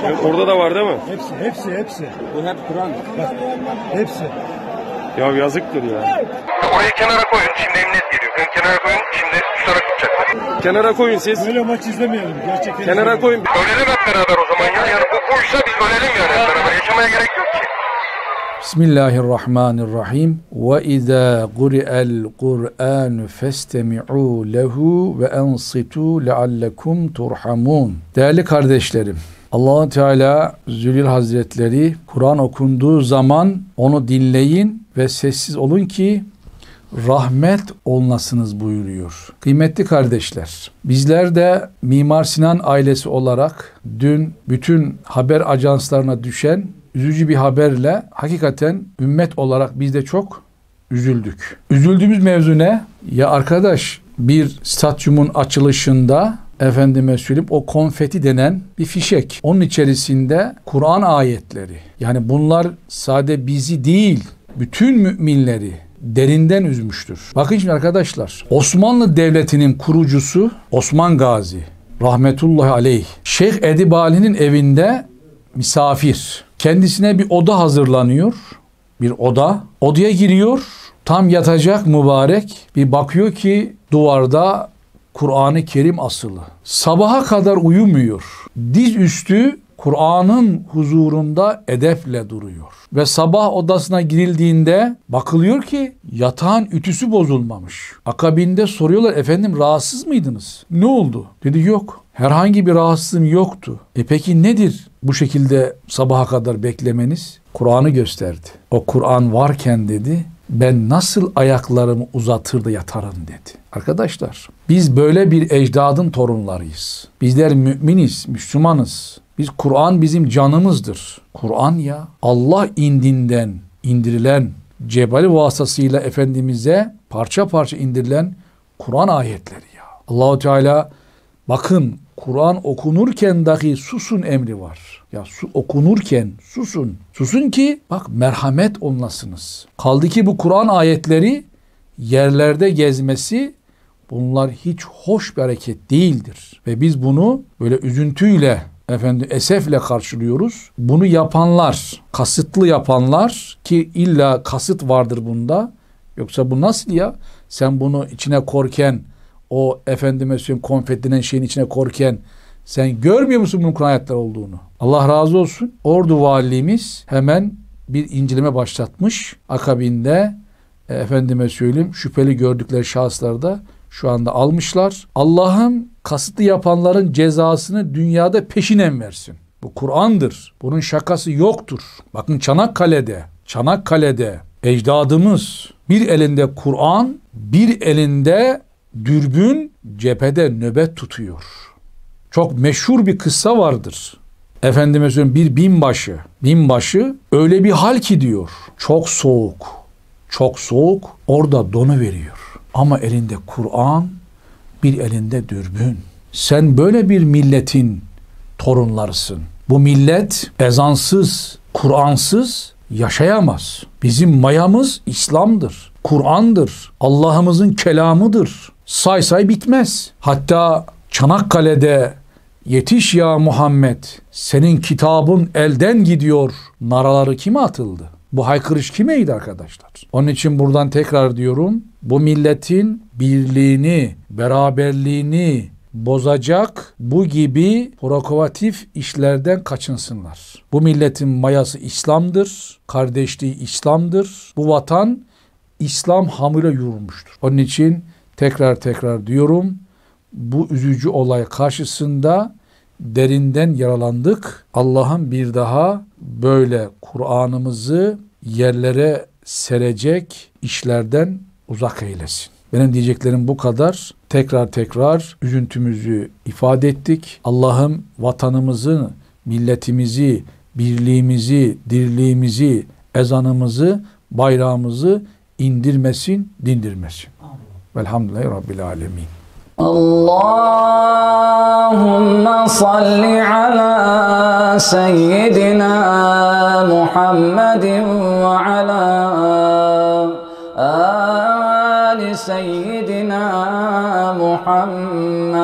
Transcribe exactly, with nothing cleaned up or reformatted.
E, orada da var değil mi? Hepsi, hepsi, hepsi. Bu hep Kur'an. Bak, hepsi. Ya yazıktır ya. Orayı kenara koyun. Şimdi emniyet geliyor. Ön kenara koyun. Şimdi tutarak tutacaklar. Kenara koyun siz. Böyle maç izlemeyelim. Gerçekten Kenara izlemeyelim. koyun. Ölelim hep beraber o zaman ya. Yani bu buysa biz ölelim yani hep beraber. Yaşamaya gerek yok ki. Bismillahirrahmanirrahim. Ve izâ quri'el Kur'ân festemi'û lehu ve ensitu leallekum turhamun. Değerli kardeşlerim, Allah Teala Zülil Hazretleri Kur'an okunduğu zaman onu dinleyin ve sessiz olun ki rahmet olunasınız buyuruyor. Kıymetli kardeşler, bizler de Mimar Sinan ailesi olarak dün bütün haber ajanslarına düşen üzücü bir haberle hakikaten ümmet olarak biz de çok üzüldük. Üzüldüğümüz mevzu ne? Ya arkadaş, bir stadyumun açılışında efendime söyleyeyim o konfeti denen bir fişek. Onun içerisinde Kur'an ayetleri. Yani bunlar sadece bizi değil, bütün müminleri derinden üzmüştür. Bakın şimdi arkadaşlar, Osmanlı Devleti'nin kurucusu Osman Gazi rahmetullahi aleyh, Şeyh Edip Ali'nin evinde misafir. Kendisine bir oda hazırlanıyor. Bir oda. Odaya giriyor. Tam yatacak mübarek. Bir bakıyor ki duvarda Kur'an-ı Kerim asılı. Sabaha kadar uyumuyor. Diz üstü Kur'an'ın huzurunda edeple duruyor. Ve sabah odasına girildiğinde bakılıyor ki yatağın ütüsü bozulmamış. Akabinde soruyorlar, efendim rahatsız mıydınız? Ne oldu? Dedi yok. Herhangi bir rahatsızlığım yoktu. E peki nedir bu şekilde sabaha kadar beklemeniz? Kur'an'ı gösterdi. O Kur'an varken dedi, ben nasıl ayaklarımı uzatır da yatarım dedi. Arkadaşlar, biz böyle bir ecdadın torunlarıyız. Bizler müminiz, Müslümanız. Biz Kur'an bizim canımızdır. Kur'an ya Allah indinden indirilen cebali vasıtasıyla Efendimiz'e parça parça indirilen Kur'an ayetleri ya. Allahu Teala bakın, Kur'an okunurken dahi susun emri var. Ya su okunurken susun. Susun ki bak merhamet olunasınız. Kaldı ki bu Kur'an ayetleri yerlerde gezmesi, bunlar hiç hoş bir hareket değildir. Ve biz bunu böyle üzüntüyle, efendim esefle karşılıyoruz. Bunu yapanlar, kasıtlı yapanlar ki illa kasıt vardır bunda. Yoksa bu nasıl ya? Sen bunu içine korken, o efendime söyleyeyim konfetlenen şeyin içine korken sen görmüyor musun bunun Kur'an ayetleri olduğunu? Allah razı olsun. Ordu valimiz hemen bir inceleme başlatmış. Akabinde e, efendime söyleyeyim şüpheli gördükleri şahısları da şu anda almışlar. Allah'ım kasıtlı yapanların cezasını dünyada peşinen versin. Bu Kur'an'dır. Bunun şakası yoktur. Bakın Çanakkale'de, Çanakkale'de ecdadımız bir elinde Kur'an, bir elinde dürbün, cephede nöbet tutuyor. Çok meşhur bir kıssa vardır. Efendime söyleyeyim bir binbaşı, binbaşı öyle bir hal ki diyor. Çok soğuk, çok soğuk, orada donuveriyor. Ama elinde Kur'an, bir elinde dürbün. Sen böyle bir milletin torunlarısın. Bu millet ezansız, Kur'ansız yaşayamaz. Bizim mayamız İslam'dır, Kur'an'dır, Allah'ımızın kelamıdır. Say say bitmez. Hatta Çanakkale'de yetiş ya Muhammed, senin kitabın elden gidiyor naraları kime atıldı? Bu haykırış kimeydi arkadaşlar? Onun için buradan tekrar diyorum, bu milletin birliğini, beraberliğini bozacak bu gibi provokatif işlerden kaçınsınlar. Bu milletin mayası İslam'dır, kardeşliği İslam'dır. Bu vatan İslam hamuruyla yoğrulmuştur. Onun için tekrar tekrar diyorum, bu üzücü olay karşısında derinden yaralandık. Allah'ım bir daha böyle Kur'an'ımızı yerlere serecek işlerden uzak eylesin. Benim diyeceklerim bu kadar. Tekrar tekrar üzüntümüzü ifade ettik. Allah'ım vatanımızı, milletimizi, birliğimizi, dirliğimizi, ezanımızı, bayrağımızı indirmesin, dindirmesin. Velhamdülillahi Rabbil alemin. Allahümme salli ala seyyidina Muhammedin ve ala ali seyyidina Muhammed